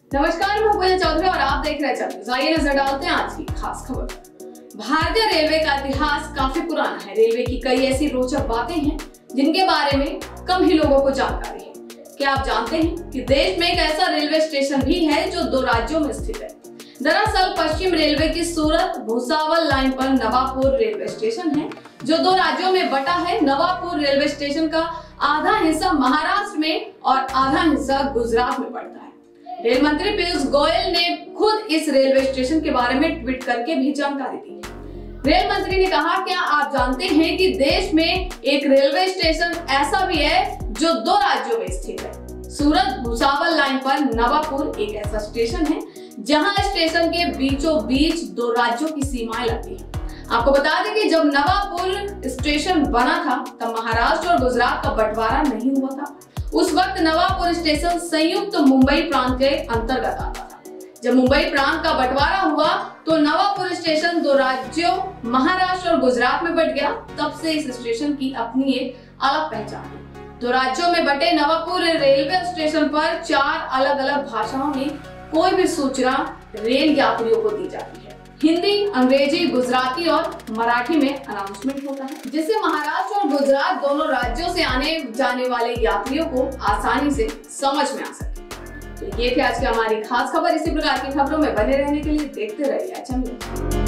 नमस्कार, मैं पूजा चौधरी और आप देख रहे हैं। आइए नजर डालते हैं आज की खास खबर। भारतीय रेलवे का इतिहास काफी पुराना है। रेलवे की कई ऐसी रोचक बातें हैं जिनके बारे में कम ही लोगों को जानकारी है। क्या आप जानते हैं कि देश में एक ऐसा रेलवे स्टेशन भी है जो 2 राज्यों में स्थित है। दरअसल पश्चिम रेलवे की सूरत भुसावल लाइन पर नवापुर रेलवे स्टेशन है जो 2 राज्यों में बटा है। नवापुर रेलवे स्टेशन का आधा हिस्सा महाराष्ट्र में और आधा हिस्सा गुजरात में पड़ता है। रेल मंत्री पीयूष गोयल ने खुद इस रेलवे स्टेशन के बारे में ट्वीट करके भी जानकारी दी है। रेल मंत्री ने कहा, क्या आप जानते हैं कि देश में एक रेलवे स्टेशन ऐसा भी है जो 2 राज्यों में स्थित है। सूरत भुसावल लाइन पर नवापुर एक ऐसा स्टेशन है जहां स्टेशन के बीचों बीच 2 राज्यों की सीमाएं लगती हैं। आपको बता दें कि जब नवापुर स्टेशन बना था तब महाराष्ट्र और गुजरात का बंटवारा नहीं हुआ था। उस वक्त नवापुर स्टेशन संयुक्त मुंबई प्रांत के अंतर्गत आता था। जब मुंबई प्रांत का बंटवारा हुआ तो नवापुर स्टेशन 2 राज्यों महाराष्ट्र और गुजरात में बंट गया। तब से इस स्टेशन की अपनी एक अलग पहचान है। 2 राज्यों में बटे नवापुर रेलवे स्टेशन पर 4 अलग अलग भाषाओं में कोई भी सूचना रेल यात्रियों को दी जाती है। हिंदी, अंग्रेजी, गुजराती और मराठी में अनाउंसमेंट होता है जिससे महाराष्ट्र और गुजरात दोनों राज्यों से आने जाने वाले यात्रियों को आसानी से समझ में आ सके। तो ये थी आज की हमारी खास खबर। इसी प्रकार की खबरों में बने रहने के लिए देखते रहिए अच्छा।